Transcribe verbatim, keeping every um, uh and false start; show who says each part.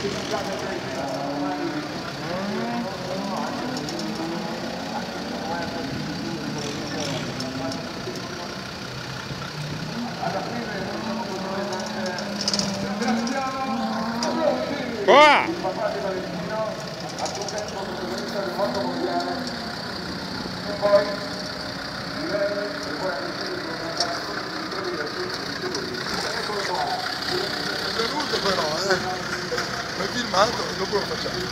Speaker 1: Qua!
Speaker 2: È venuto però, eh! Ma è filmato, dopo lo facciamo.